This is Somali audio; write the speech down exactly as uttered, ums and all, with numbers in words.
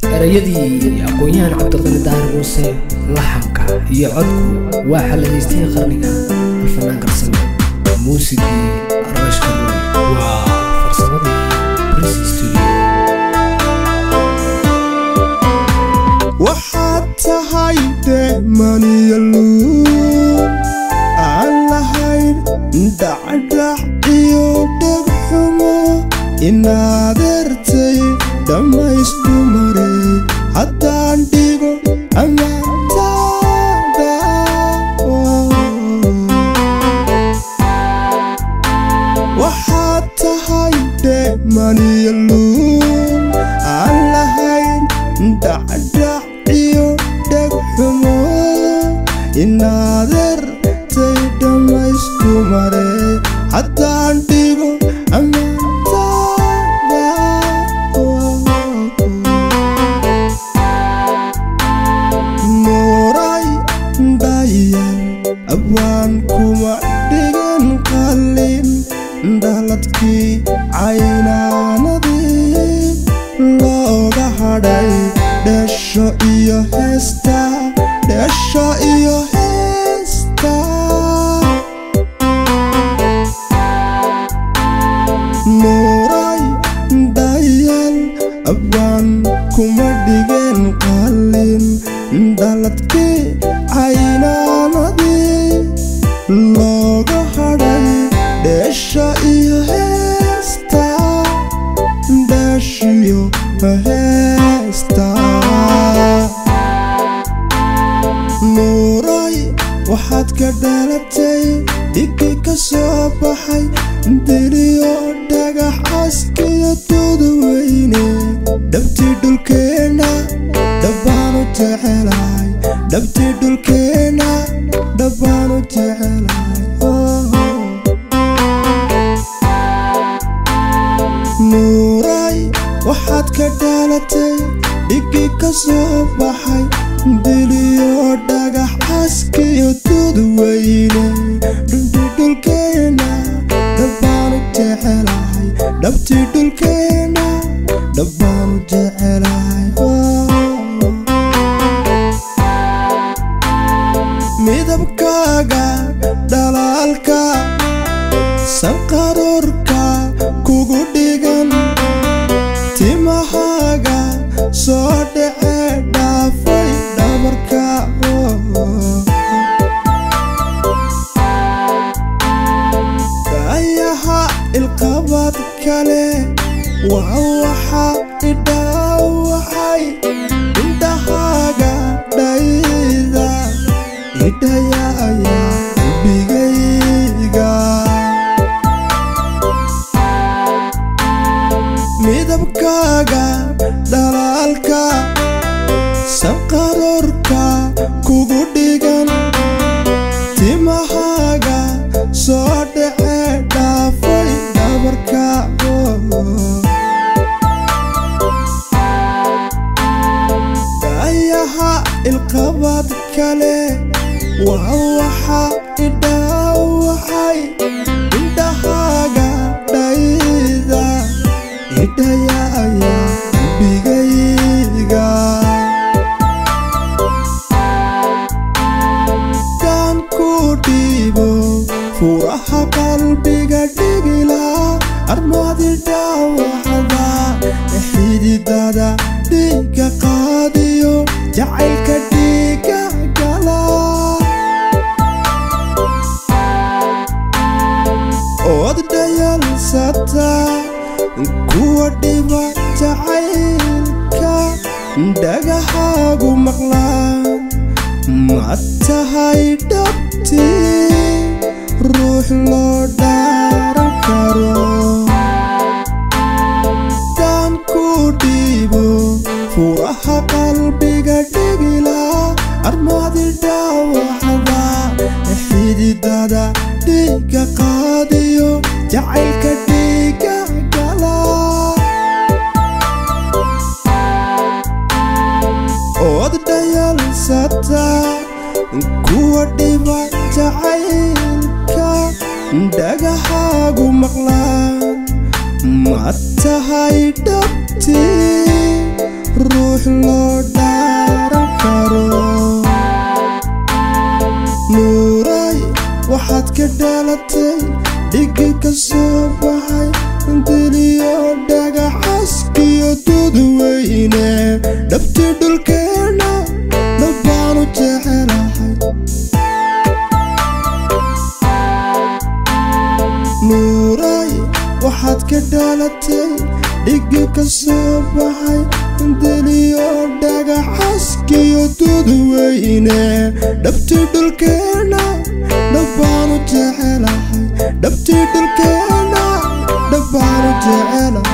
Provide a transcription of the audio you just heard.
erayadii aqoonyahan Cabdiqani Daahir Muuse laxanka iyo codku waa xaladaystay qarniga alfanaan qarsame muusigii arashka waa farsamadii Prince Studio waxaad tahay deemaniyallu aan lahayn dacdac iyo dhegxumo inaad ertay dhammaysku maray haddaan dhigo amaantaada waxaad tahay deemaniyallu aan lahayn dacdac iyo dhegxumo inaad ertay dhammaysku maray haddaan dhigo abwaan kuma dhigan qalin dhaladkii caynaanadii looga hadhay dhasho iyo heesta dhasho iyo heesta nuuray dayal abwaan kuma dhigan qalin dhaladkii caynaanadii looga hadhay dhasho iyo heesta dhashiyo heesta nuuray waxaad ka dhalatay dhigi ka soo baxay diliyo dhagax askiyo dudweyne dhabti dhulkeena dhabaanu jecelahay dhabti dhulkeena dhabaanu jecelahay nuuray waxaad ka dhalatay dhigi ka soo baxay diliyo dhagax askiyo dudweyne dhabti dhulkeena dhabaanu jecelahay dhabti dhulkeena dhabaanu jecelahay midabkaaga dhalaalka sanqaroorka kugu dhigan timahaaga soo dhace dhaafay dhabarka dayaha ilqabad kale waa waxa idhaawacay indhahaaga dhayda hidayaya bigayga midabkaaga dhalaalka sanqaroorka kugu dhigan timahaaga soo dhace dhaafay dhabarka dayaha ilqabad kale waa waxa idhaawacay indhahaaga dhayda hidayaya bigayga kaan ku dhiibo furaha qalbiga dhigila armaadi dhaawacda xididada dhiiga qaadiyo jacaylka dhiiga gala ood dhayalsata kuwa dhiba jacaylka dhagahaagu maqlaan ma tahay dhabti ruux loo dhaaran karo kaan ku dhiibo furaha qalbiga dhigila armaadi dhaawacda xididada dhiiga qaadiyo jacaylka dhiiga gala ood dhayalsata kuwa dhiba jacaylka dhagahaagu maqlaan ma tahay dhabti ruux loo dhaaran karo. nuuray waxaad ka dhalatay dhigi ka soo baxay diliyo dhagaxaskiyo dudweyne dhabti dhulkeena dhabaanu jecelahay. nuuray waxaad ka dhalatay dhigi ka soo baxay diliyo dhagaxaskiyo dudweyne dhabti dhulkeena dhabaanu jecelahay. dhabti dhulkeena dhabaanu jecelahay.